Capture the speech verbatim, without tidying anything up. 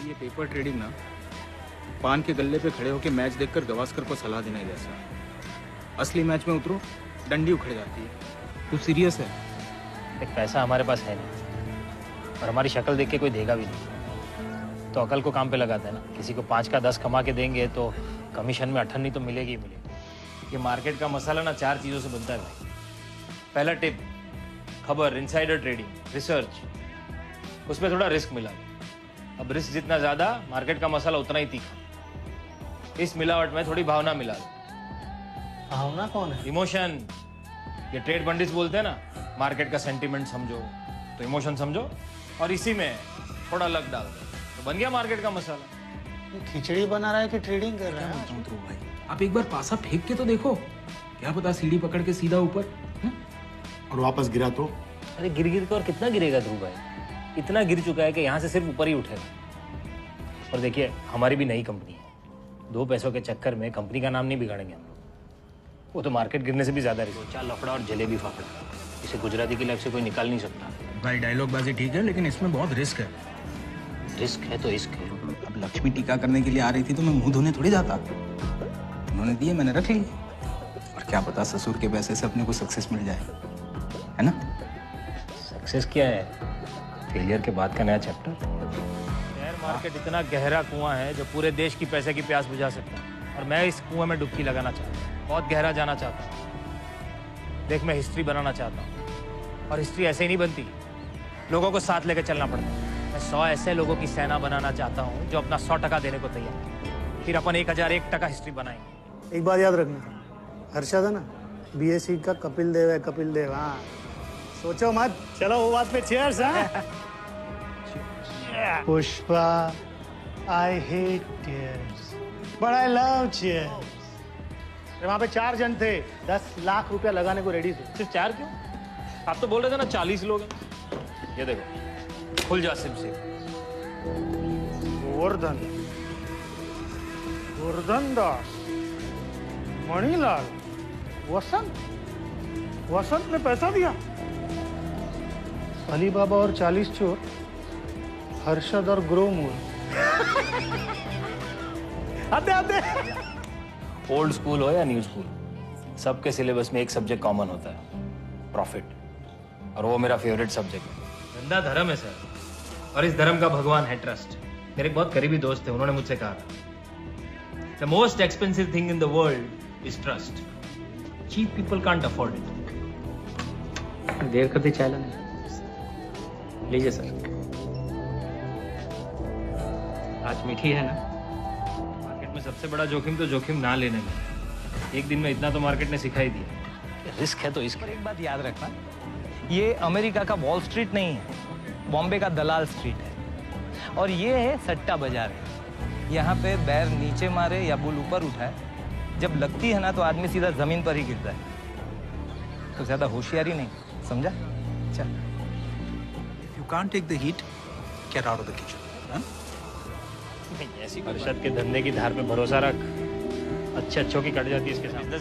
भाई ये paper trading ना पान के गल्ले पे खड़े होकर मैच देखकर गवास्कर को सलाह देने जैसा। असली मैच में उतरो डंडी उखड़ जाती है। तू सीरियस है? एक पैसा हमारे पास है नहीं और हमारी शक्ल देख के कोई देगा भी नहीं, तो अकल को काम पे लगाते हैं ना। किसी को पाँच का दस कमा के देंगे तो कमीशन में अठन्नी तो मिलेगी ही मिलेगी। ये मार्केट का मसाला ना चार चीज़ों से बनता है भाई। पहला टिप, खबर, इनसाइडर ट्रेडिंग, रिसर्च, उसमें थोड़ा रिस्क मिला। अब रिस्क जितना ज़्यादा मार्केट का मसाला उतना ही तीखा। इस मिलावट में थोड़ी भावना मिला दो। भावना कौन है? इमोशन। ये ट्रेड पंडित बोलते हैं ना, मार्केट का सेंटीमेंट समझो तो इमोशन समझो और इसी में थोड़ा लक डाल दो तो बन गया मार्केट का मसाला। ये खिचड़ी बना रहा है कि ट्रेडिंग कर रहा है? तो भाई आप एक बार पासा फेंक के तो देखो, क्या पता सीढ़ी पकड़ के सीधा ऊपर और वापस गिरा तो? अरे गिर गिर के और कितना गिरेगा ध्रुव भाई? इतना गिर चुका है कि यहाँ से सिर्फ ऊपर ही उठेगा। और देखिए हमारी भी नई कंपनी है, दो पैसों के चक्कर में कंपनी का नाम नहीं बिगाड़ेंगे हम लोग। वो तो मार्केट गिरने से भी ज्यादा रिस्क। चार लफड़ा और जलेबी फाफड़ा, इसे गुजराती की लाइफ से कोई निकाल नहीं सकता। भाई डायलॉग बाजी ठीक है लेकिन इसमें बहुत रिस्क है। रिस्क है तो इश्क है। अब लक्ष्मी टीका करने के लिए आ रही थी तो मैं मुंह धोने थोड़ी जाता। उन्होंने दिए, मैंने रख ली। और क्या पता ससुर के पैसे से अपने को सक्सेस मिल जाए, है ना? सक्सेस क्या है? फेलियर के बाद का नया चैप्टर। शेयर मार्केट इतना गहरा कुआं है जो पूरे देश की पैसे की प्यास बुझा सकता है, और मैं इस कुएं में डुबकी लगाना चाहता हूँ। बहुत गहरा जाना चाहता हूँ। देख, मैं हिस्ट्री बनाना चाहता हूँ, और हिस्ट्री ऐसे ही नहीं बनती, लोगों को साथ लेकर चलना पड़ता है। मैं सौ ऐसे लोगों की सेना बनाना चाहता हूँ जो अपना सौ टका देने को तैयार है। फिर अपन एक हजार एक टका हिस्ट्री बनाएंगे। एक बात याद रखना, हर्षद है ना, बी एस सी का कपिल देव है। कपिल देव, हाँ, सोचो मत। चलो वो बात पे cheers. Pushpa, I hate tears but I love cheers. वहां पे चार जन थे, दस लाख रुपया लगाने को रेडी थे। सिर्फ चार क्यों? आप तो बोल रहे थे ना चालीस लोग हैं। ये देखो, खुल जा सिम से। गोवर्धन, गोवर्धन दास, मणिलाल, वसंत। वसंत ने पैसा दिया। अली बाबा और चालीस चोर, हर्षद और ग्रो मूल। आते आते। ओल्ड स्कूल हो या न्यू स्कूल, सबके सिलेबस में एक सब्जेक्ट कॉमन होता है, प्रॉफिट। और वो मेरा फेवरेट सब्जेक्ट है। धंधा धर्म है सर, और इस धर्म का भगवान है ट्रस्ट। मेरे एक बहुत करीबी दोस्त थे, उन्होंने मुझसे कहा the most expensive thing in the world is trust. Cheap people can't afford it. देर कर दी चाय लाने। लीजिए सर। आज मीठी है ना? मार्केट में सबसे बड़ा जोखिम तो जोखिम ना लेने में। एक दिन में इतना तो मार्केट ने सिखा ही दिया। रिस्क है तो इसका। एक बात याद रखना, ये अमेरिका का वॉल स्ट्रीट नहीं है, बॉम्बे का दलाल स्ट्रीट है। और ये है सट्टा बाजार है। यहाँ पे बैर नीचे मारे या बुल ऊपर उठाए, जब लगती है ना तो आदमी सीधा जमीन पर ही गिरता है। तो ज्यादा होशियारी नहीं, समझा? चल। You can't take the heat, get out of the kitchen. Huh? ऐसी हर्षद के धंधे की धार पे भरोसा रख, अच्छे अच्छों की कट जाती है इसके सामने।